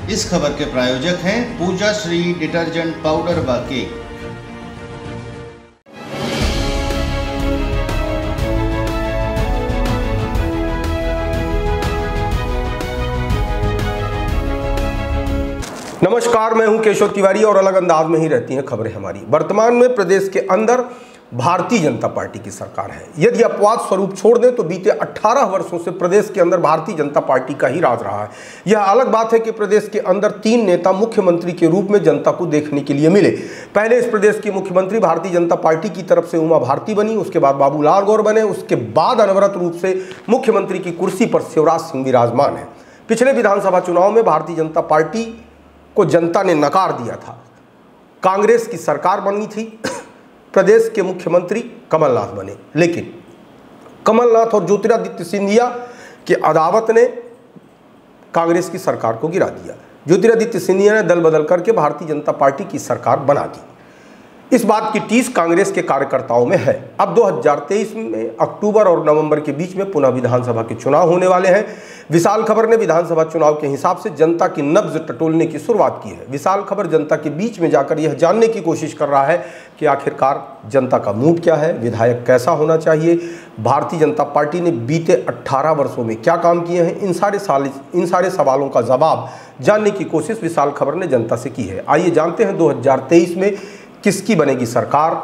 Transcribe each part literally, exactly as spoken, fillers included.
इस खबर के प्रायोजक हैं पूजा श्री डिटर्जेंट पाउडर व केक। नमस्कार, मैं हूं केशव तिवारी और अलग अंदाज में ही रहती हैं खबरें हमारी। वर्तमान में प्रदेश के अंदर भारतीय जनता पार्टी की सरकार है। यदि अपवाद स्वरूप छोड़ दें तो बीते अठारह वर्षों से प्रदेश के अंदर भारतीय जनता पार्टी का ही राज रहा है। यह अलग बात है कि प्रदेश के अंदर तीन नेता मुख्यमंत्री के रूप में जनता को देखने के लिए मिले। पहले इस प्रदेश की मुख्यमंत्री भारतीय जनता पार्टी की तरफ से उमा भारती बनी, उसके बाद बाबूलाल गौर बने, उसके बाद अनवरत रूप से मुख्यमंत्री की कुर्सी पर शिवराज सिंह विराजमान है। पिछले विधानसभा चुनाव में भारतीय जनता पार्टी को जनता ने नकार दिया था। कांग्रेस की सरकार बनी थी, प्रदेश के मुख्यमंत्री कमलनाथ बने, लेकिन कमलनाथ और ज्योतिरादित्य सिंधिया की अदावत ने कांग्रेस की सरकार को गिरा दिया। ज्योतिरादित्य सिंधिया ने दल बदल करके भारतीय जनता पार्टी की सरकार बना दी। इस बात की टीस कांग्रेस के कार्यकर्ताओं में है। अब दो हज़ार तेईस में अक्टूबर और नवंबर के बीच में पुनः विधानसभा के चुनाव होने वाले हैं। विशाल खबर ने विधानसभा चुनाव के हिसाब से जनता की नब्ज टटोलने की शुरुआत की है। विशाल खबर जनता के बीच में जाकर यह जानने की कोशिश कर रहा है कि आखिरकार जनता का मूड क्या है, विधायक कैसा होना चाहिए, भारतीय जनता पार्टी ने बीते अट्ठारह वर्षों में क्या काम किए हैं। इन सारे साल इन सारे सवालों का जवाब जानने की कोशिश विशाल खबर ने जनता से की है। आइए जानते हैं दो हज़ार तेईस में किसकी बनेगी सरकार।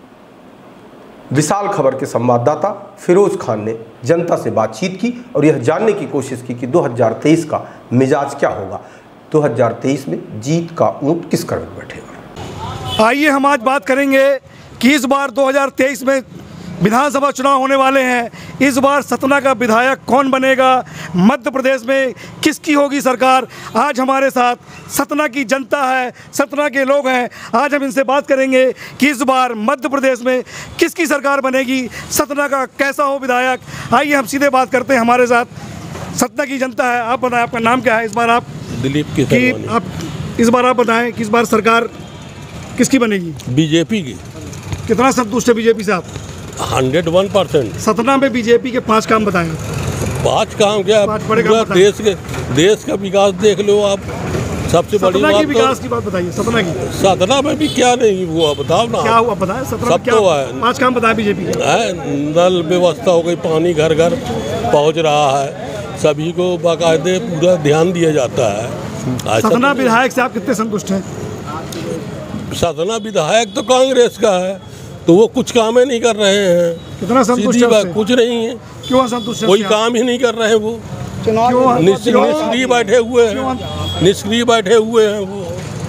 विशाल खबर के संवाददाता फिरोज खान ने जनता से बातचीत की और यह जानने की कोशिश की कि दो हज़ार तेईस का मिजाज क्या होगा। दो हज़ार तेईस में जीत का ऊंट किस कर बैठेगा। आइए हम आज बात करेंगे कि इस बार दो हज़ार तेईस में विधानसभा चुनाव होने वाले हैं। इस बार सतना का विधायक कौन बनेगा, मध्य प्रदेश में किसकी होगी सरकार। आज हमारे साथ सतना की जनता है, सतना के लोग हैं। आज हम इनसे बात करेंगे कि इस बार मध्य प्रदेश में किसकी सरकार बनेगी, सतना का कैसा हो विधायक। आइए हम सीधे बात करते हैं। हमारे साथ सतना की जनता है। आप बताएं, आपका नाम क्या है। इस बार आप दिलीप की कि आप इस बार आप बताएं कि इस बार सरकार किसकी बनेगी। बीजेपी की। कितना संतुष्ट है बीजेपी से आप। Hundred one percent. सतना में बीजेपी के पांच काम बताएं। पांच काम क्या, पांच बड़े पूरा काम देश के देश का विकास देख लो आप। सबसे बड़ी बात की विकास की बात बताइए। सतना की सतना में भी क्या नहीं हुआ बताओ ना। क्या हुआ बताएं। सतना सब तो है। पांच काम बताएं बीजेपी के। है नल व्यवस्था हो गई, पानी घर घर पहुंच रहा है, सभी को बाकायदे पूरा ध्यान दिया जाता है। सतना विधायक से आप कितने संतुष्ट हैं। सतना विधायक तो कांग्रेस का है, तो वो कुछ काम ही नहीं कर रहे हैं। कितना संतुष्ट है। कुछ नहीं है। क्यों असंतुष्ट है। कोई काम ही नहीं कर रहे हैं वो। निष्क्रिय बैठे हुए हैं, निष्क्रिय बैठे हुए हैं वो।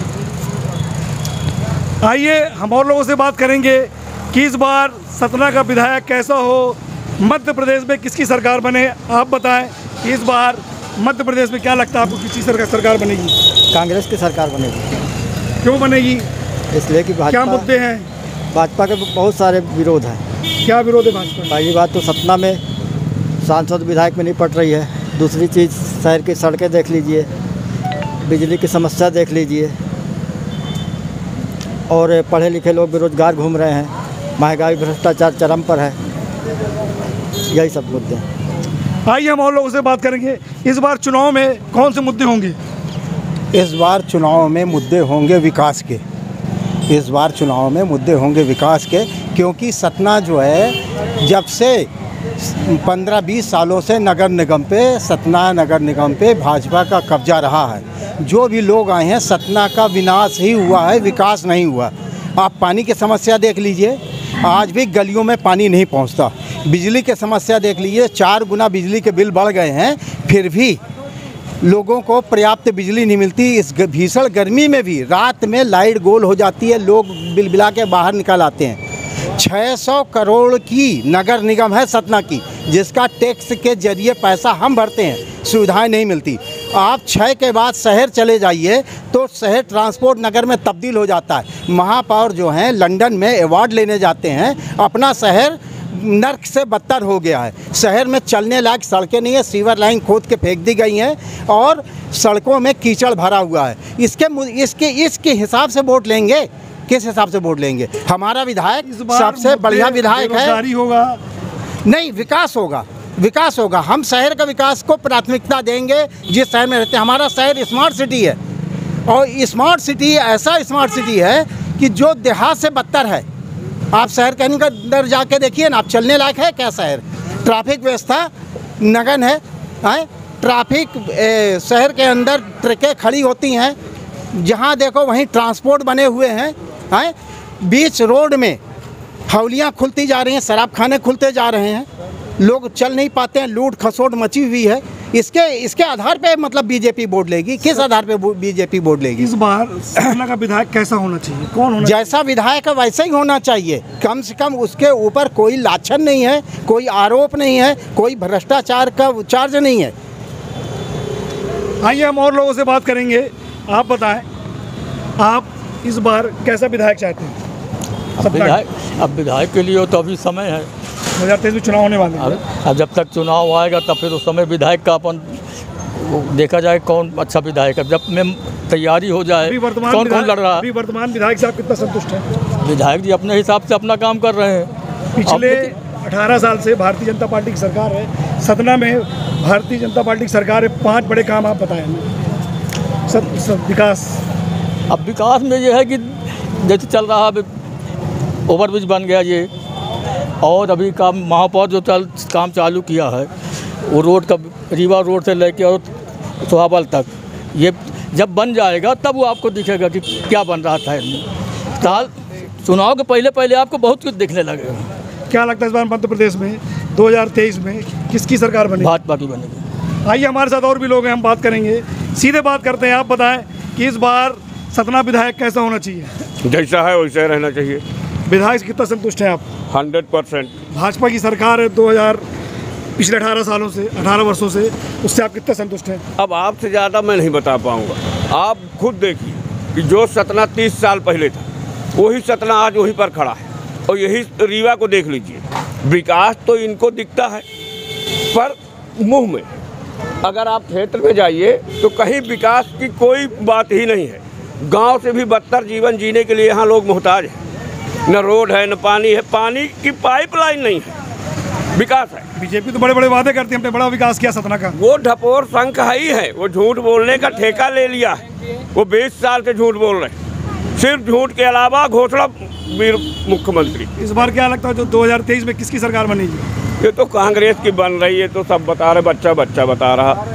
आइए हम और लोगों से बात करेंगे कि इस बार सतना का विधायक कैसा हो, मध्य प्रदेश में किसकी सरकार बने। आप बताएं कि इस बार मध्य प्रदेश में क्या लगता है आपको, किसकी सरकार सरकार बनेगी। कांग्रेस की सरकार बनेगी। क्यों बनेगी। इसलिए कि क्या मुद्दे हैं। भाजपा के बहुत सारे विरोध हैं। क्या विरोध है भाजपा। पहली बात तो सतना में सांसद विधायक में नहीं पड़ रही है। दूसरी चीज़ शहर की सड़कें देख लीजिए, बिजली की समस्या देख लीजिए, और पढ़े लिखे लोग बेरोजगार घूम रहे हैं, महंगाई भ्रष्टाचार चरम पर है। यही सब मुद्दे हैं। आइए हम और लोगों से बात करेंगे इस बार चुनाव में कौन से मुद्दे होंगे। इस बार चुनाव में मुद्दे होंगे विकास के। इस बार चुनाव में मुद्दे होंगे विकास के, क्योंकि सतना जो है जब से पंद्रह बीस सालों से नगर निगम पे, सतना नगर निगम पे भाजपा का कब्जा रहा है। जो भी लोग आए हैं, सतना का विनाश ही हुआ है, विकास नहीं हुआ। आप पानी की समस्या देख लीजिए, आज भी गलियों में पानी नहीं पहुंचता। बिजली की समस्या देख लीजिए, चार गुना बिजली के बिल बढ़ गए हैं, फिर भी लोगों को पर्याप्त बिजली नहीं मिलती। इस भीषण गर्मी में भी रात में लाइट गोल हो जाती है, लोग बिलबिला के बाहर निकल आते हैं। छह सौ करोड़ की नगर निगम है सतना की, जिसका टैक्स के जरिए पैसा हम भरते हैं, सुविधाएं नहीं मिलती। आप छः के बाद शहर चले जाइए तो शहर ट्रांसपोर्ट नगर में तब्दील हो जाता है। महापौर जो हैं लंदन में अवार्ड लेने जाते हैं, अपना शहर नर्क से बदतर हो गया है। शहर में चलने लायक सड़कें नहीं है, सीवर लाइन खोद के फेंक दी गई हैं और सड़कों में कीचड़ भरा हुआ है। इसके इसके इसके हिसाब से वोट लेंगे, किस हिसाब से वोट लेंगे। हमारा विधायक सबसे बढ़िया विधायक है। होगा नहीं, विकास होगा। विकास होगा। हम शहर का विकास को प्राथमिकता देंगे जिस शहर में रहते हैं। हमारा शहर स्मार्ट सिटी है और स्मार्ट सिटी ऐसा स्मार्ट सिटी है कि जो देहात से बदतर है। आप शहर के अंदर जाके देखिए ना, आप चलने लायक है क्या शहर? ट्रैफिक व्यवस्था नगन है, है? ट्रैफिक शहर के अंदर ट्रकें खड़ी होती हैं, जहाँ देखो वहीं ट्रांसपोर्ट बने हुए हैं, हैं? बीच रोड में हौलियाँ खुलती जा रही हैं, शराब खाने खुलते जा रहे हैं, लोग चल नहीं पाते हैं, लूट खसोट मची हुई है। इसके इसके आधार पे मतलब बीजेपी वोट लेगी। किस आधार पे बीजेपी वोट लेगी? इस बार सतना का विधायक कैसा होना चाहिए? कौन होना? जैसा विधायक है वैसा ही होना चाहिए। कम से कम उसके ऊपर कोई लाछन नहीं है, कोई आरोप नहीं है, कोई भ्रष्टाचार का चार्ज नहीं है। आइए हम और लोगों से बात करेंगे। आप बताएं, आप इस बार कैसा विधायक चाहते हैं? अब विधायक अब विधायक के लिए तो अभी समय है, दो हज़ार तेईस में चुनाव होने वाले हैं। अब जब तक चुनाव आएगा तब फिर उस समय विधायक का अपन देखा जाए कौन अच्छा विधायक है। जब में तैयारी हो जाए कौन कौन लड़ रहा है। अभी वर्तमान विधायक साहब कितना संतुष्ट हैं? विधायक जी अपने हिसाब से अपना काम कर रहे हैं। पिछले अठारह साल से भारतीय जनता पार्टी की सरकार है। सतना में भारतीय जनता पार्टी की सरकार है। पाँच बड़े काम आप बताएं हमें। सब सब विकास। अब विकास में ये है कि जैसे चल रहा है, ओवरब्रिज बन गया ये, और अभी काम महापौर जो चल काम चालू किया है वो रोड का, रीवा रोड से लेके और सोहाबल तक, ये जब बन जाएगा तब वो आपको दिखेगा कि क्या बन रहा था इनमें। साल चुनाव के पहले पहले आपको बहुत कुछ दिखने लगेगा। क्या लगता है इस बार मध्य प्रदेश में दो हज़ार तेईस में किसकी सरकार बनेगी? भाजपा की बनेगी। आइए हमारे साथ और भी लोग हैं, हम बात करेंगे। सीधे बात करते हैं, आप बताएं कि इस बार सतना विधायक कैसा होना चाहिए? जैसा है वैसा रहना चाहिए। विधायक से कितना संतुष्ट हैं आप? Hundred percent. भाजपा की सरकार है दो हज़ार पिछले अठारह सालों से, अठारह वर्षों से, उससे आप कितना संतुष्ट हैं? अब आपसे ज़्यादा मैं नहीं बता पाऊंगा। आप खुद देखिए कि जो सतना तीस साल पहले था वही सतना आज वहीं पर खड़ा है। और यही रीवा को देख लीजिए, विकास तो इनको दिखता है पर मुंह में। अगर आप क्षेत्र में जाइए तो कहीं विकास की कोई बात ही नहीं है। गांव से भी बदतर जीवन जीने के लिए यहाँ लोग मोहताज हैं। न रोड है, न पानी है, पानी की पाइपलाइन नहीं है। विकास है। बीजेपी तो बड़े बड़े वादे करती है, हमने बड़ा विकास किया सतना का। वो ढपोर संख ही है, वो झूठ बोलने का ठेका ले लिया है। वो बीस साल से झूठ बोल रहे हैं, सिर्फ झूठ के अलावा घोषणा वीर मुख्यमंत्री। इस बार क्या लगता है जो दो हज़ार तेईस में किसकी सरकार बनेगी? ये तो कांग्रेस की बन रही है, तो सब बता रहे, बच्चा बच्चा बता रहा।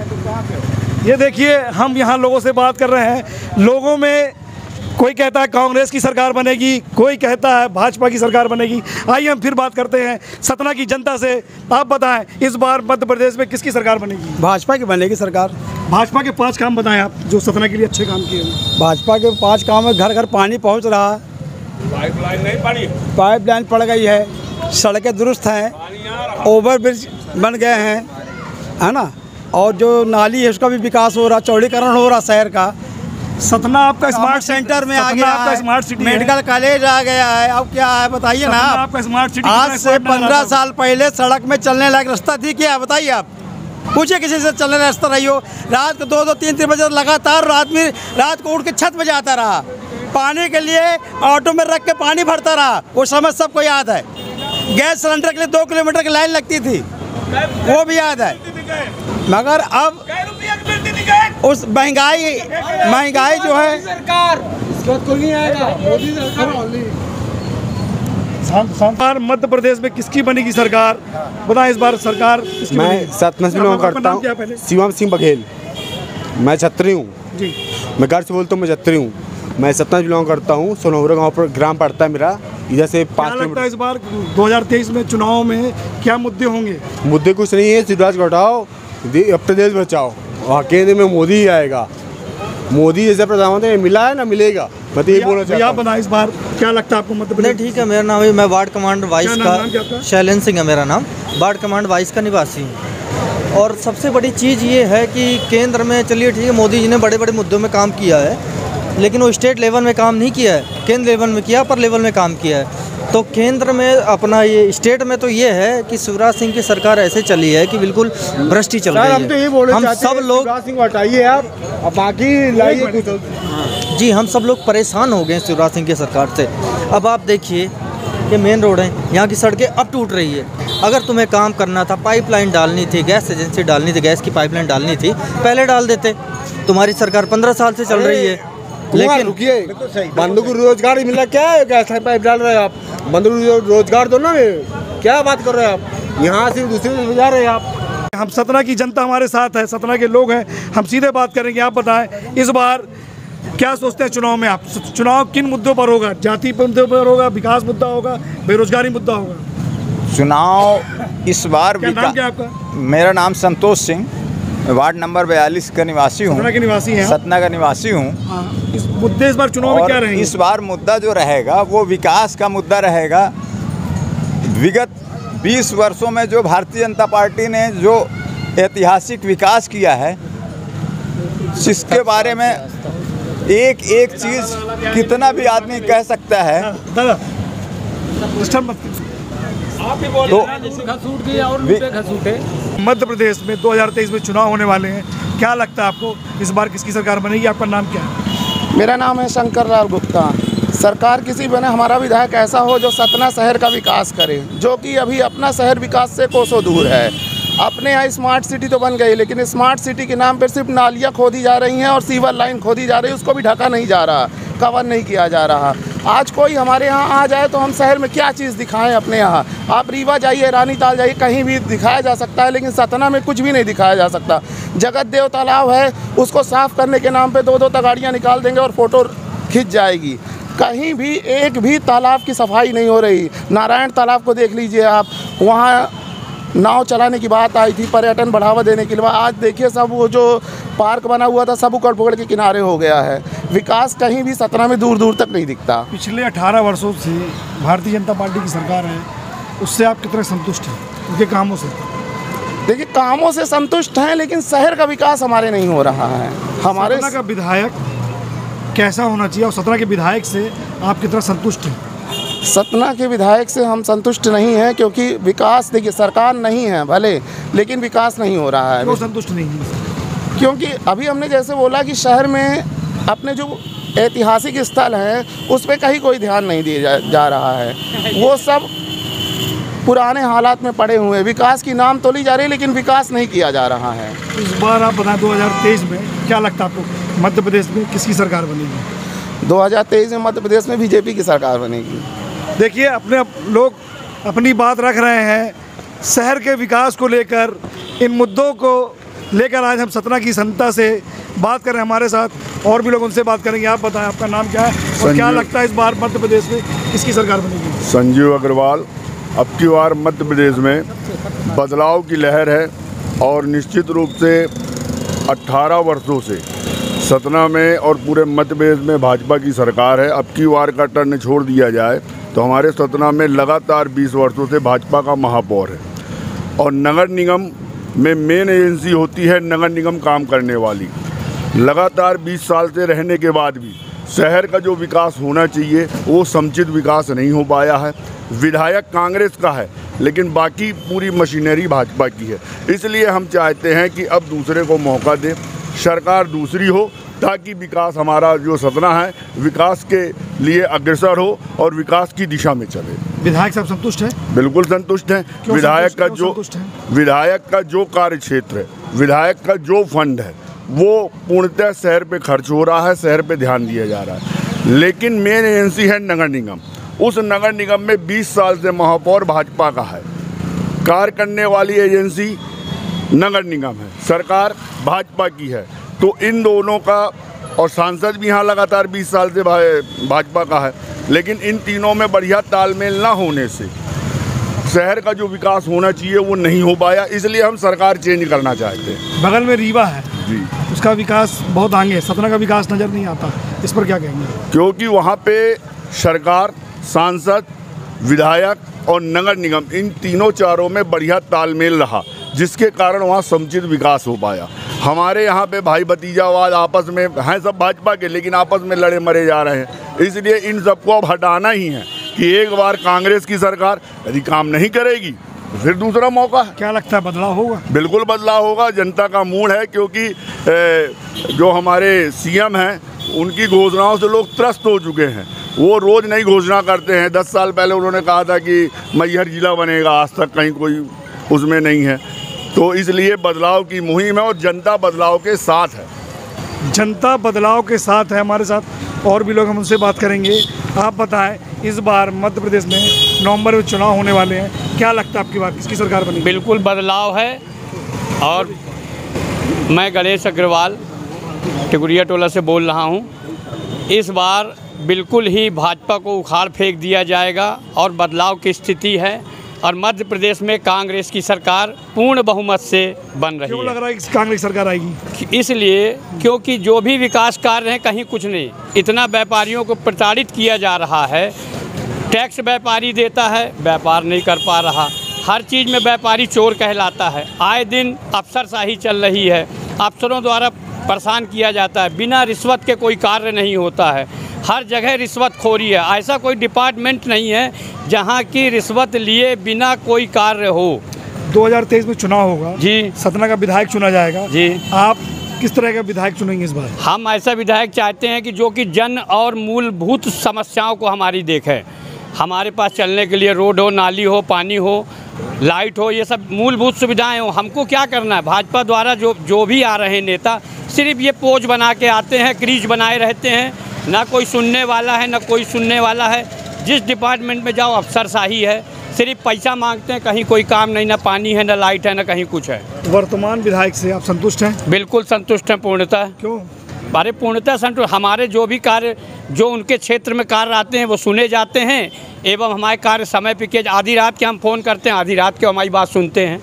ये देखिए, हम यहाँ लोगों से बात कर रहे हैं। लोगों में कोई कहता है कांग्रेस की सरकार बनेगी, कोई कहता है भाजपा की सरकार बनेगी। आइए हम फिर बात करते हैं सतना की जनता से। आप बताएं, इस बार मध्य प्रदेश में किसकी सरकार बनेगी? भाजपा की बनेगी सरकार। भाजपा के पाँच काम बताएं आप जो सतना के लिए अच्छे काम किए हैं। भाजपा के पाँच काम में घर घर पानी पहुंच रहा है, पाइपलाइन नहीं पड़ी, पाइपलाइन पड़ गई है, सड़कें दुरुस्त हैं, ओवरब्रिज बन गए हैं, है ना, और जो नाली है उसका भी विकास हो रहा, चौड़ीकरण हो रहा शहर का। सतना आपका स्मार्ट सेंटर में आ गया, आपका स्मार्ट सिटी, मेडिकल कॉलेज आ गया है। अब क्या है बताइए ना आप? आपका स्मार्ट सिटी आज से पंद्रह साल पहले सड़क में चलने लायक रास्ता थी क्या? बताइए आप, पूछिए किसी से चलने रास्ता रही हो। रात को दो दो तीन तीन बजे लगातार आदमी रात को उठ के छत पे जाता रहा, पानी के लिए ऑटो में रख के पानी भरता रहा। वो समय सबको याद है। गैस सिलेंडर के लिए दो किलोमीटर की लाइन लगती थी, वो भी याद है। मगर अब उस महंगाई महंगाई जो है सरकार कोई नहीं आएगा। मोदी सरकार मध्य प्रदेश में किसकी बनेगी सरकार? बताएं इस बार सरकार किसकी मैं बनेगी? सतना से बिलोंग करता हूँ, शिवम सिंह बघेल। मैं छत्री हूँ जी। मैं घर से बोलता हूँ, मैं छत्री हूँ। मैं सतना से बिलोंग करता हूँ। सोनौरा गाँव पर ग्राम पड़ता है मेरा, इधर से पाँच क्या लगता है इस बार दो हज़ार तेईस में चुनाव में क्या मुद्दे होंगे? मुद्दे कुछ नहीं है। शिवराज को हटाओ, अपने देश बचाओ, और केंद्र में मोदी ही आएगा। मोदी जैसे प्रधानमंत्री मिला है ना मिलेगा। मैं तो ये बोलना चाहता हूँ। आप बताएं इस बार क्या लगता है आपको मध्य प्रदेश? नहीं ठीक है, मेरा नाम है, मैं वार्ड कमांड वाइस का शैलेंद्र सिंह है मेरा नाम, वार्ड कमांड वाइस का निवासी हूँ। और सबसे बड़ी चीज़ ये है कि केंद्र में, चलिए ठीक है, मोदी जी ने बड़े बड़े मुद्दों में काम किया है, लेकिन वो स्टेट लेवल में काम नहीं किया है, केंद्र लेवल में किया, पर लेवल में काम किया है। तो केंद्र में अपना ये, स्टेट में तो ये है कि शिवराज सिंह की सरकार ऐसे चली है कि बिल्कुल भ्रष्टी चल रही है। हम तो ये बोलना हम चाहते हैं, सब लोग, शिवराज सिंह को हटाइए आप, अब बाकी लाइए कुछ। जी हम सब लोग परेशान हो गए शिवराज सिंह की सरकार से। अब आप देखिए, ये मेन रोड है, यहाँ की सड़कें अब टूट रही है। अगर तुम्हें काम करना था, पाइपलाइन डालनी थी, गैस एजेंसी डालनी थी, गैस की पाइपलाइन डालनी थी, पहले डाल देते। तुम्हारी सरकार पंद्रह साल से चल रही है, लेकिन रुकिए, बंधु को रोजगार मिला क्या है? गैस पाइप डाल रहे हैं आप, बंधु को रोजगार दो ना, क्या बात कर रहे हैं आप? यहाँ से दूसरे से जा रहे हैं आप। हम सतना की जनता हमारे साथ है, सतना के लोग हैं, हम सीधे बात करेंगे। आप बताएं, इस बार क्या सोचते हैं चुनाव में आप? चुनाव किन मुद्दों पर होगा? जाति मुद्दों पर होगा, विकास मुद्दा होगा, बेरोजगारी मुद्दा होगा? चुनाव इस बार क्या नाम क्या आपका? मेरा नाम संतोष सिंह, वार्ड नंबर बयालीस का निवासी हूँ। सतना के निवासी हैं? सतना का निवासी हूँ। इस मुद्दे इस बार चुनाव में क्या रहेंगे? इस बार मुद्दा जो रहेगा वो विकास का मुद्दा रहेगा। विगत बीस वर्षों में जो भारतीय जनता पार्टी ने जो ऐतिहासिक विकास किया है, जिसके बारे में एक एक चीज़ कितना भी आदमी कह सकता है। दादा तो मध्य प्रदेश में दो हज़ार तेईस में चुनाव होने वाले हैं, क्या लगता है आपको इस बार किसकी सरकार बनेगी? आपका नाम क्या है? मेरा नाम है शंकर राव गुप्ता। सरकार किसी बने, हमारा विधायक ऐसा हो जो सतना शहर का विकास करे, जो कि अभी अपना शहर विकास से कोसों दूर है। अपने यहाँ स्मार्ट सिटी तो बन गई, लेकिन स्मार्ट सिटी के नाम पर सिर्फ नालियाँ खोदी जा रही हैं और सीवर लाइन खोदी जा रही है, उसको भी ढका नहीं जा रहा, कवर नहीं किया जा रहा। आज कोई हमारे यहाँ आ जाए तो हम शहर में क्या चीज़ दिखाएं अपने यहाँ? आप रीवा जाइए, रानीताल जाइए, कहीं भी दिखाया जा सकता है, लेकिन सतना में कुछ भी नहीं दिखाया जा सकता। जगत देव तालाब है, उसको साफ़ करने के नाम पे दो दो तगाड़ियाँ निकाल देंगे और फ़ोटो खिंच जाएगी। कहीं भी एक भी तालाब की सफाई नहीं हो रही। नारायण तालाब को देख लीजिए आप, वहाँ नाव चलाने की बात आई थी पर्यटन बढ़ावा देने के लिए, आज देखिए सब वो जो पार्क बना हुआ था सब उकड़ पुकड़ के किनारे हो गया है। विकास कहीं भी सतना में दूर दूर तक नहीं दिखता। पिछले अठारह वर्षों से भारतीय जनता पार्टी की सरकार है, उससे आप कितने संतुष्ट हैं उनके कामों से? देखिए, कामों से संतुष्ट हैं, लेकिन शहर का विकास हमारे नहीं हो रहा है। हमारे सतना का विधायक कैसा होना चाहिए और सतना के विधायक से आप कितना संतुष्ट हैं? सतना के विधायक से हम संतुष्ट नहीं हैं, क्योंकि विकास, देखिए सरकार नहीं है भले, लेकिन विकास नहीं हो रहा है। क्यों संतुष्ट नहीं है? क्योंकि अभी हमने जैसे बोला कि शहर में अपने जो ऐतिहासिक स्थल हैं उस पर कहीं कोई ध्यान नहीं दिया जा, जा रहा है। वो सब पुराने हालात में पड़े हुए हैं। विकास की नाम तो ली जा रही है, लेकिन विकास नहीं किया जा रहा है। इस बार आप बताएं दो हज़ार तेईस में क्या लगता है आपको, मध्य प्रदेश में किसकी सरकार बनेगी? दो हज़ार तेईस में मध्य प्रदेश में बीजेपी की सरकार बनेगी। देखिए, अपने अप, लोग अपनी बात रख रहे हैं शहर के विकास को लेकर, इन मुद्दों को लेकर आज हम सतना की जनता से बात कर रहे हैं। हमारे साथ और भी लोग, उनसे बात करेंगे। आप बताएं आपका नाम क्या है और क्या लगता है इस बार मध्य प्रदेश में किसकी सरकार बनेगी? संजीव अग्रवाल। अब की बार मध्य प्रदेश में बदलाव की लहर है और निश्चित रूप से अठारह वर्षों से सतना में और पूरे मध्य प्रदेश में भाजपा की सरकार है। अब की बार का टर्न छोड़ दिया जाए तो हमारे सतना में लगातार बीस वर्षों से भाजपा का महापौर है और नगर निगम में मेन एजेंसी होती है नगर निगम काम करने वाली। लगातार बीस साल से रहने के बाद भी शहर का जो विकास होना चाहिए वो समुचित विकास नहीं हो पाया है। विधायक कांग्रेस का है, लेकिन बाकी पूरी मशीनरी भाजपा की है। इसलिए हम चाहते हैं कि अब दूसरे को मौका दें, सरकार दूसरी हो, ताकि विकास हमारा जो सतना है विकास के लिए अग्रसर हो और विकास की दिशा में चले। विधायक साहब संतुष्ट हैं? बिल्कुल संतुष्ट हैं। विधायक का जो विधायक का जो कार्य क्षेत्र है, विधायक का जो फंड है, वो पूर्णतः शहर पे खर्च हो रहा है, शहर पे ध्यान दिया जा रहा है। लेकिन मेन एजेंसी है नगर निगम। उस नगर निगम में बीस साल से महापौर भाजपा का है, कार्य करने वाली एजेंसी नगर निगम है, सरकार भाजपा की है। तो इन दोनों का, और सांसद भी यहाँ लगातार बीस साल से भाजपा का है, लेकिन इन तीनों में बढ़िया तालमेल ना होने से शहर का जो विकास होना चाहिए वो नहीं हो पाया। इसलिए हम सरकार चेंज करना चाहते हैं। बगल में रीवा है जी, उसका विकास बहुत आगे है, सतना का विकास नज़र नहीं आता, इस पर क्या कहेंगे? क्योंकि वहाँ पे सरकार, सांसद, विधायक और नगर निगम, इन तीनों चारों में बढ़िया तालमेल रहा, जिसके कारण वहाँ समुचित विकास हो पाया। हमारे यहाँ पे भाई भतीजावाद आपस में हैं, सब भाजपा के, लेकिन आपस में लड़े मरे जा रहे हैं। इसलिए इन सबको अब हटाना ही है कि एक बार कांग्रेस की सरकार यदि काम नहीं करेगी तो फिर दूसरा मौका है। क्या लगता है बदलाव होगा? बिल्कुल बदलाव होगा, जनता का मूड है। क्योंकि जो हमारे सीएम हैं उनकी घोषणाओं से लोग त्रस्त हो चुके हैं। वो रोज़ नई घोषणा करते हैं। दस साल पहले उन्होंने कहा था कि मैहर जिला बनेगा, आज तक कहीं कोई उसमें नहीं है। तो इसलिए बदलाव की मुहिम है और जनता बदलाव के साथ है। जनता बदलाव के साथ है। हमारे साथ और भी लोग, हम उनसे बात करेंगे। आप बताएं, इस बार मध्य प्रदेश में नवंबर में चुनाव होने वाले हैं, क्या लगता है आपकी बात किसकी सरकार बनेगी? बिल्कुल बदलाव है। और मैं गणेश अग्रवाल टिकुरिया टोला से बोल रहा हूं। इस बार बिल्कुल ही भाजपा को उखाड़ फेंक दिया जाएगा और बदलाव की स्थिति है और मध्य प्रदेश में कांग्रेस की सरकार पूर्ण बहुमत से बन रही है। क्यों लग रहा है कि कांग्रेस सरकार आएगी? इसलिए क्योंकि जो भी विकास कार्य हैं कहीं कुछ नहीं, इतना व्यापारियों को प्रताड़ित किया जा रहा है। टैक्स व्यापारी देता है, व्यापार नहीं कर पा रहा। हर चीज़ में व्यापारी चोर कहलाता है। आए दिन अफसरशाही चल रही है, अफसरों द्वारा परेशान किया जाता है। बिना रिश्वत के कोई कार्य नहीं होता है, हर जगह रिश्वतखोरी है। ऐसा कोई डिपार्टमेंट नहीं है जहां की रिश्वत लिए बिना कोई कार्य हो। दो हज़ार तेईस में चुनाव होगा जी, सतना का विधायक चुना जाएगा जी। आप किस तरह का विधायक चुनेंगे इस बार? हम ऐसा विधायक चाहते हैं कि जो कि जन और मूलभूत समस्याओं को हमारी देखे। हमारे पास चलने के लिए रोड हो, नाली हो, पानी हो, लाइट हो, ये सब मूलभूत सुविधाएं हो। हमको क्या करना है? भाजपा द्वारा जो जो भी आ रहे हैं नेता सिर्फ ये पोज बना के आते हैं, क्रीज बनाए रहते हैं, ना कोई सुनने वाला है ना कोई सुनने वाला है। जिस डिपार्टमेंट में जाओ अफसरशाही है, सिर्फ पैसा मांगते हैं, कहीं कोई काम नहीं, ना पानी है, ना लाइट है, ना कहीं कुछ है। वर्तमान विधायक से आप संतुष्ट हैं? बिल्कुल संतुष्ट हैं, पूर्णतः। क्यों? अरे पूर्णतः संतुष्ट। हमारे जो भी कार्य जो उनके क्षेत्र में कार्य आते हैं वो सुने जाते हैं एवं हमारे कार्य समय पे किए। आधी रात के हम फ़ोन करते हैं, आधी रात के हमारी बात सुनते हैं।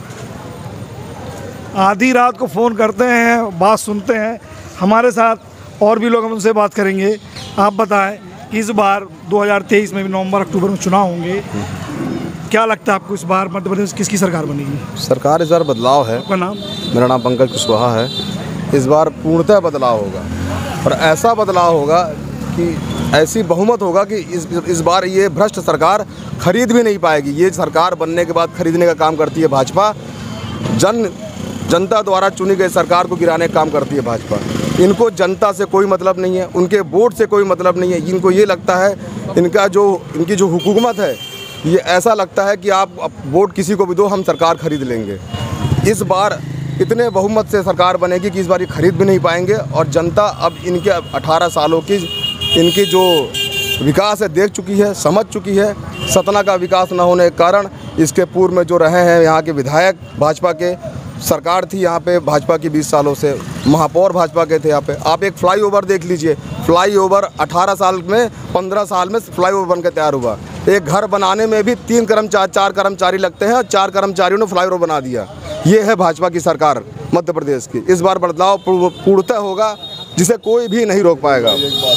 आधी रात को फ़ोन करते हैं, बात सुनते हैं। हमारे साथ और भी लोग, हम उनसे बात करेंगे। आप बताएं कि इस बार दो हज़ार तेईस में भी नवंबर अक्टूबर में चुनाव होंगे, क्या लगता है आपको इस बार मध्य प्रदेश किसकी सरकार बनेगी? सरकार इस बार बदलाव है। आपका नाम? मेरा नाम पंकज कुशवाहा है। इस बार पूर्णतः बदलाव होगा और ऐसा बदलाव होगा कि ऐसी बहुमत होगा कि इस इस बार ये भ्रष्ट सरकार खरीद भी नहीं पाएगी। ये सरकार बनने के बाद खरीदने का काम करती है भाजपा। जन जनता द्वारा चुनी गई सरकार को गिराने का काम करती है भाजपा। इनको जनता से कोई मतलब नहीं है, उनके वोट से कोई मतलब नहीं है। इनको ये लगता है, इनका जो इनकी जो हुकूमत है, ये ऐसा लगता है कि आप वोट किसी को भी दो, हम सरकार खरीद लेंगे। इस बार इतने बहुमत से सरकार बनेगी कि इस बार ये खरीद भी नहीं पाएंगे और जनता अब इनके अठारह सालों की इनकी जो विकास है देख चुकी है, समझ चुकी है। सतना का विकास न होने के कारण इसके पूर्व में जो रहे हैं यहाँ के विधायक, भाजपा के सरकार थी यहाँ पे भाजपा की बीस सालों से, महापौर भाजपा के थे यहाँ पे। आप एक फ्लाईओवर देख लीजिए, फ्लाईओवर अठारह साल में पंद्रह साल में फ्लाईओवर बनकर तैयार हुआ। एक घर बनाने में भी तीन कर्मचारी चार कर्मचारी लगते हैं और चार कर्मचारियों ने फ्लाईओवर बना दिया। ये है भाजपा की सरकार मध्य प्रदेश की। इस बार बदलाव पूर्णतः होगा जिसे कोई भी नहीं रोक पाएगा।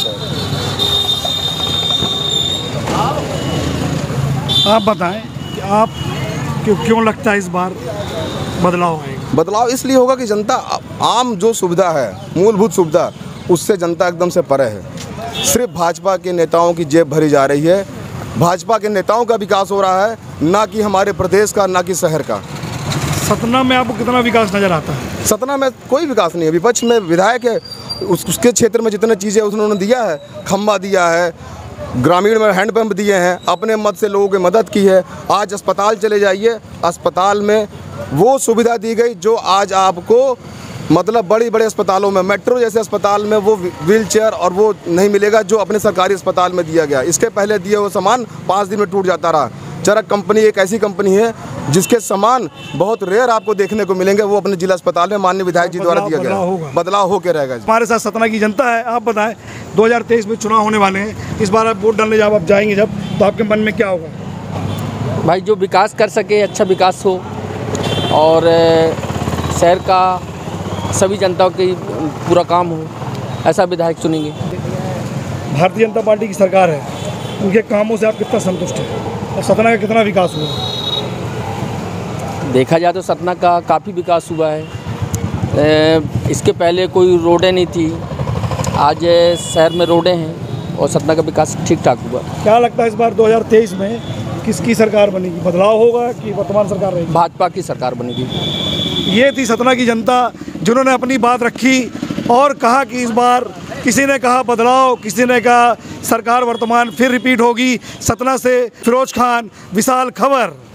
आप बताएं कि आप क्यों क्यों लगता है इस बार बदलाव होगा? बदलाव इसलिए होगा कि जनता आम जो सुविधा है, मूलभूत सुविधा, उससे जनता एकदम से परे है। सिर्फ भाजपा के नेताओं की जेब भरी जा रही है। भाजपा के नेताओं का विकास हो रहा है, ना कि हमारे प्रदेश का, ना कि शहर का। सतना में आपको कितना विकास नज़र आता है? सतना में कोई विकास नहीं है। विपक्ष में विधायक है, उस, उसके क्षेत्र में जितने चीज़ें उन्होंने दिया है, खम्बा दिया है, ग्रामीण में हैंडपंप दिए हैं, अपने मत से लोगों की मदद की है। आज अस्पताल चले जाइए, अस्पताल में वो सुविधा दी गई जो आज आपको मतलब बड़ी बड़े अस्पतालों में, मेट्रो जैसे अस्पताल में वो व्हील चेयर और वो नहीं मिलेगा जो अपने सरकारी अस्पताल में दिया गया। इसके पहले दिए हुए सामान पाँच दिन में टूट जाता रहा। चरक कंपनी एक ऐसी कंपनी है जिसके सामान बहुत रेयर आपको देखने को मिलेंगे, वो अपने जिला अस्पताल में माननीय विधायक जी द्वारा दिया गया। बदलाव होकर रहेगा। हमारे साथ सतना की जनता है। आप बताएं, दो हज़ार तेईस में चुनाव होने वाले हैं, इस बार आप वोट डालने जब आप जाएंगे जब तो आपके मन में क्या होगा? भाई जो विकास कर सके, अच्छा विकास हो और शहर का सभी जनता की पूरा काम हो, ऐसा विधायक चुनेंगे। भारतीय जनता पार्टी की सरकार है, उनके कामों से आप कितना संतुष्ट हैं और सतना का कितना विकास हुआ? देखा जाए तो सतना का काफ़ी विकास हुआ है। इसके पहले कोई रोडें नहीं थी, आज शहर में रोडें हैं और सतना का विकास ठीक ठाक हुआ। क्या लगता है इस बार दो हज़ार तेईस में किसकी सरकार बनेगी? बदलाव होगा कि वर्तमान सरकार रहेगी? भाजपा की सरकार बनेगी। ये थी सतना की जनता जिन्होंने अपनी बात रखी और कहा कि इस बार किसी ने कहा बदलाव, किसी ने कहा सरकार वर्तमान फिर रिपीट होगी। सतना से फिरोज खान, विशाल खबर।